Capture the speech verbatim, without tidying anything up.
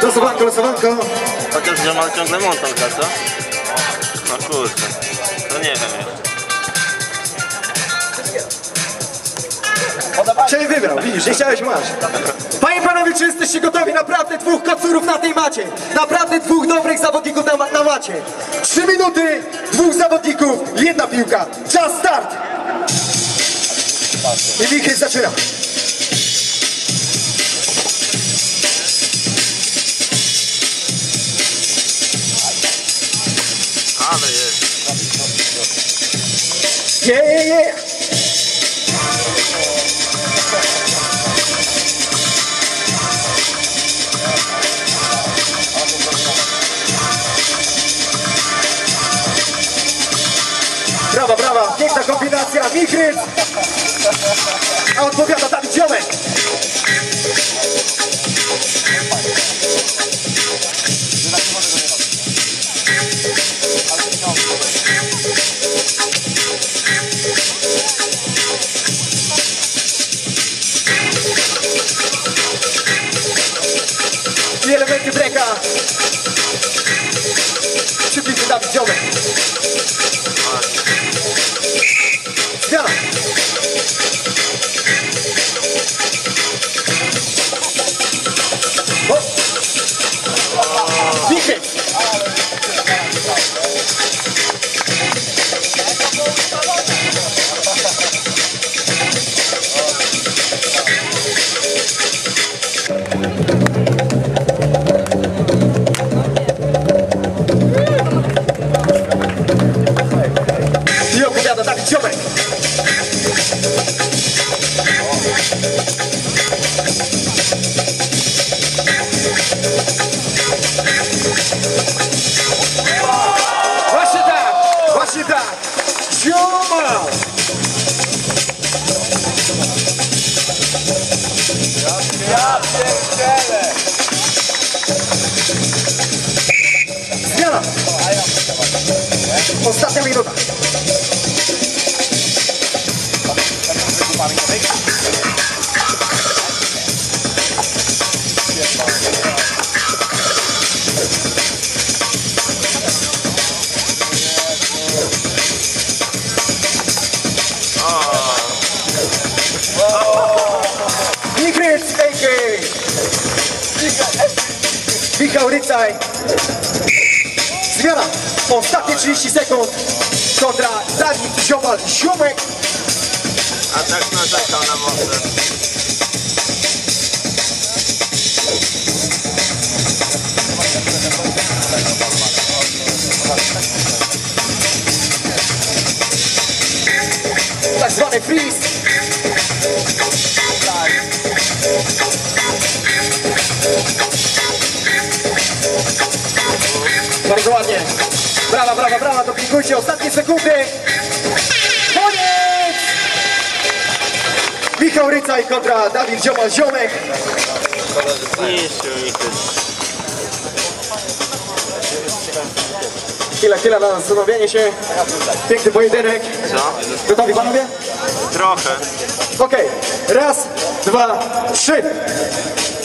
Losowanko, losowanko. Chociaż Jamal ciągle montanka, co? No kurczę, to nie wiem jeszcze. Czyli wybrał, widzisz, nie chciałeś, masz. Panie i panowie, czy jesteście gotowi? Naprawdę dwóch kocurów na tej macie. Naprawdę dwóch dobrych zawodników na, na macie. Trzy minuty, dwóch zawodników, jedna piłka. Czas start. I Michał zaczyna. Ale jest. Yeah, yeah, yeah. Brawa, brawa, piękna kombinacja, Michryc, a odpowiada Dawid Ziomek. I elementy breka. Szybki Dawid Ziomek. Zmiana. O! Michał. I opowiada Dawid Ziomek. Właśnie tak, właśnie tak. Ziomal. Ja pierdzielę! Zmiana. Ostatnia minuta. Michryc, a k a. Michał Rycaj. Zmiana. Ostatnie trzydzieści sekund kontra Dawid Ziomal Ziomek. A tak narzekał na mocę. Tak zwany freeze. Bardzo ładnie. Brawa, brawa, brawa, dopingujcie. Ostatnie sekundy. Koniec! Michał Rycaj kontra Dawid Ziomal Ziomek. Niszczył mi też. Chwila, chwila na zastanowienie się. Piękny pojedynek. Co? Gotowi panowie? Trochę. Okej. Raz, dwa, trzy.